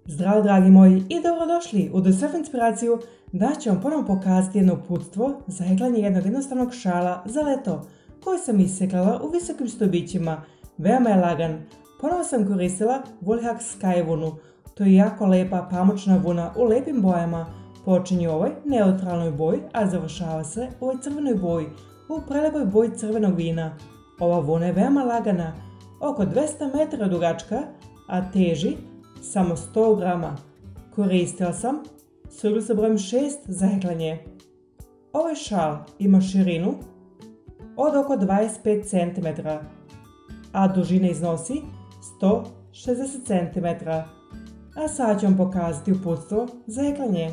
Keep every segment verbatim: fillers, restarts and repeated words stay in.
Zdravo dragi moji i dobrodošli u The Surf Inspiraciju. Da ću vam ponovno pokazati jedno uputstvo za heklanje jednog jednostavnog šala za leto koji sam isekala u visokim stubićima. Veoma je lagan. Ponovo sam koristila Woolhax Sky vunu. To je jako lepa pamučna vuna u lepim bojama. Počinje u ovoj neutralnoj boji, a završava se u ovoj crvenoj boji, u prelepoj boji crvenog vina. Ova vuna je veoma lagana, oko dvesta metara dugačka, a teži samo sto grama. Koristila sam suglu sa brojem šest za heklanje. Ovaj šal ima širinu od oko dvadeset pet centimetara, a dužina iznosi sto šezdeset centimetara. A sad ću vam pokazati uputstvo za heklanje.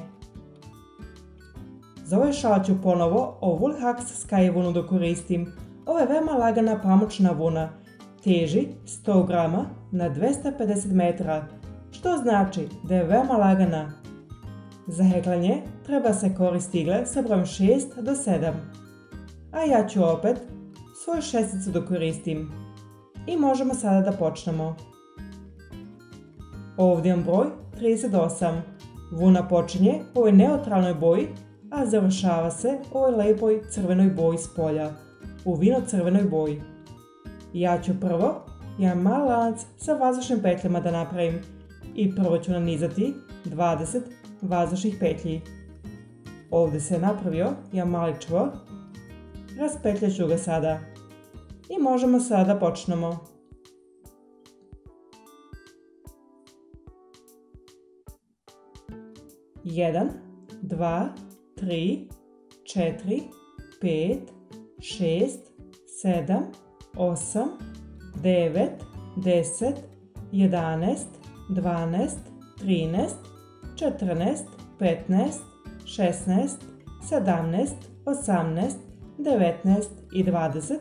Za ovaj šal ću ponovo ovu Woolhax Sky vunu da koristim. Ovo je veoma lagana pamučna vuna. Teži sto grama na dvesta pedeset metara, što znači da je veoma lagana. Za heklanje treba se koristiti igle sa brojem šest do sedam. A ja ću opet svoju šesticu da koristim. I možemo sada da počnemo. Ovdje imam broj trideset osam. Vuna počinje u ovoj neutralnoj boji, a završava se u ovoj lepoj crvenoj boji s polja, u vino crvenoj boji. Ja ću prvo jedan mali lanac sa vazdušnim petljama da napravim i prvo ću nanizati dvadeset vazdušnih petlji. Ovdje se je napravio jedan mali čvor, raspetljat ću ga sada i možemo sada da počnemo. jedan, dva, tri, četiri, pet, šest, sedam, osam, devet, deset, jedanaest, dvanaest, trinaest, četrnaest, petnaest, šesnaest, sedamnaest, osamnaest, devetnaest i dvadeset.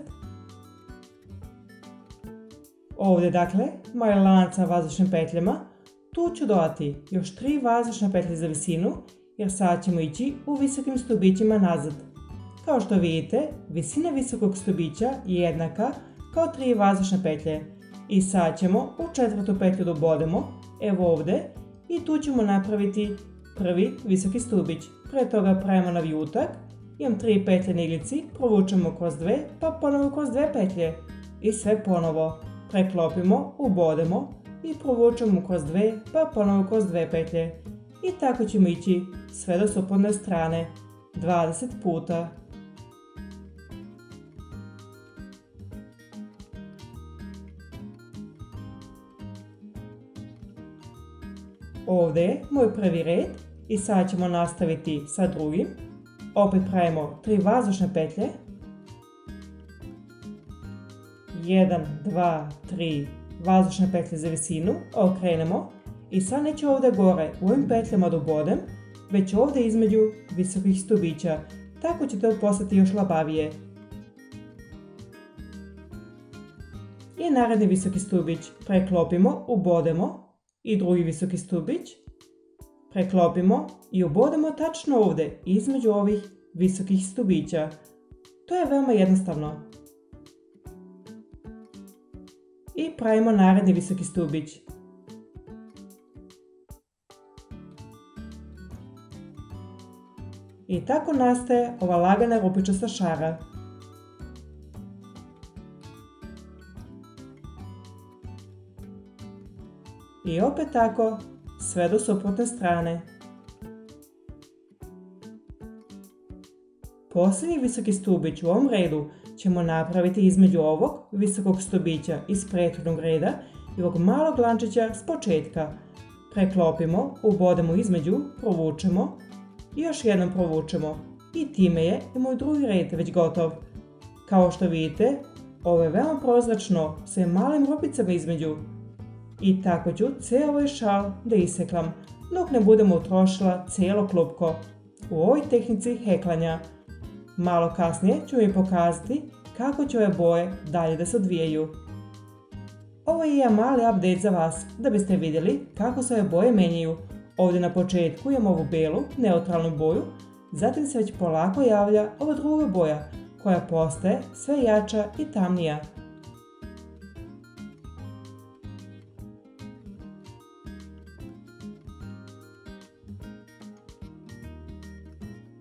Ovdje dakle moj lanac sa vazdušnim petljama. Tu ću dodati još tri vazdušne petlje za visinu, jer sad ćemo ići u visokim stubićima nazad. Kao što vidite, visina visokog stubića je jednaka kao tri vazdušne petlje. I sad ćemo u četvrtu petlju da ubodemo, evo ovdje, i tu ćemo napraviti prvi visoki stubić. Prije toga pravimo navijutak, imam tri petlje na iglici, provučemo kroz dve, pa ponovo kroz dve petlje. I sve ponovo preklopimo, ubodemo i provučemo kroz dve, pa ponovo kroz dve petlje. I tako ćemo ići sve do suprotne strane, dvadeset puta. Ovdje je moj prvi red i sad ćemo nastaviti sa drugim. Opet pravimo tri vazdušne petlje. jedan, dva, tri vazdušne petlje za visinu, okrenemo i sad neću ovdje gore u ovim petljama da ubodem, već ovdje između visokih stubića. Tako će to postati još labavije. I naredni visoki stubić preklopimo, ubodemo i drugi visoki stubić. Preklopimo i ubodemo tačno ovdje između ovih visokih stubića. To je veoma jednostavno. I pravimo naredni visoki stubić. I tako nastaje ova lagana rupičasta šara. I opet tako sve do suprotne strane. Posljednji visoki stubić u ovom redu ćemo napraviti između ovog visokog stubića iz prethodnog reda i ovog malog lančića s početka. Preklopimo, ubodemo između, provučemo i još jednom provučemo. I time je i moj drugi red već gotov. Kao što vidite, ovo je veoma prozračno sa malim rupicama između. I tako ću cijel ovaj šal da iseklam dok ne budemo utrošila cijelo klupko u ovoj tehnici heklanja. Malo kasnije ću mi pokazati kako će ove boje dalje da se odvijaju. Ovo je jedan mali update za vas da biste vidjeli kako se ove boje menjaju. Ovdje na početku imam ovu belu, neutralnu boju, zatim se već polako javlja ova druga boja koja postaje sve jača i tamnija.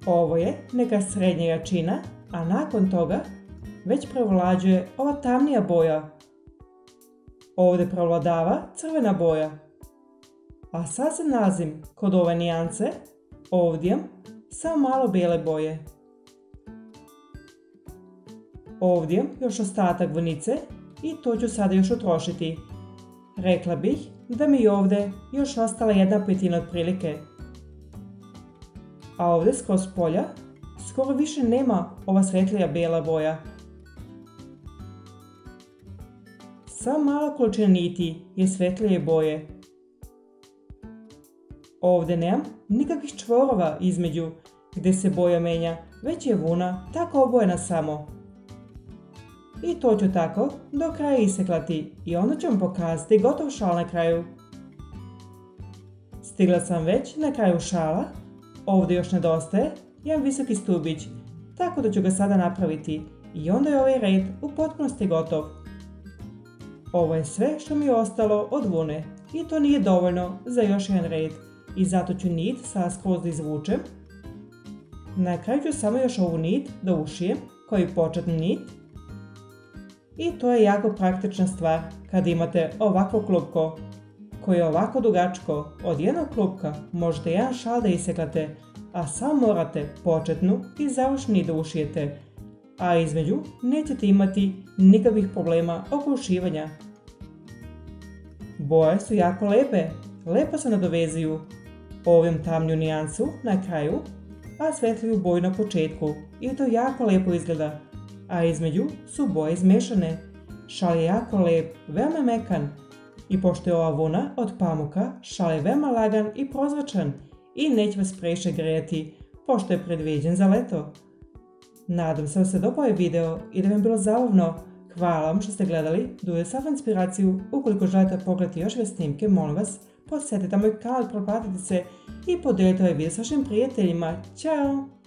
Ovo je neka srednja jačina, a nakon toga već prevlađuje ova tamnija boja. Ovdje prevladava crvena boja. A sad se nalazim kod ove nijance, ovdje samo malo bijele boje. Ovdje još ostatak vunice i to ću sada još utrošiti. Rekla bih da mi je ovdje još ostala jedna petina otprilike. A ovdje skroz polja skoro više nema ova svetlija bijela boja. Samo mala količina niti je svetlije boje. Ovdje nemam nikakvih čvorova između gdje se boja menja, već je vuna tako obojena samo. I to ću tako do kraja iseklati i onda ću vam pokazati gotov šal na kraju. Stigla sam već na kraju šala, ovdje još nedostaje jedan visoki stubić, tako da ću ga sada napraviti i onda je ovaj red u potpunosti gotov. Ovo je sve što mi je ostalo od vune i to nije dovoljno za još jedan red i zato ću nit sada skroz da izvučem. Na kraju ću samo još ovu nit da ušijem kao i početnu nit. I to je jako praktična stvar kad imate ovako klupko koje je ovako dugačko. Od jednog klupka možete jedan šal da iseklate, a samo morate početnu i završnu nit da ušijete, a između nećete imati nikakvih problema oko ušivanja. Boje su jako lepe, lepo se nadovezuju. Ovim tamnju nijansu na kraju, a svetliju boju na početku i to jako lepo izgleda. A između su boje izmešane. Šal je jako lep, veoma mekan. I pošto je ova vuna od pamuka, šal je veoma lagan i prozračan i neće vas previše grejati, pošto je predviđen za leto. Nadam se da se dopao ovaj video i da vam je bilo zabavno. Hvala vam što ste gledali, dođe sam inspiraciju. Ukoliko želite pogledati još ove snimke, molim vas, posjetite moj kanal, pretplatite se i podijelite ovaj video s vašim prijateljima. Ćao!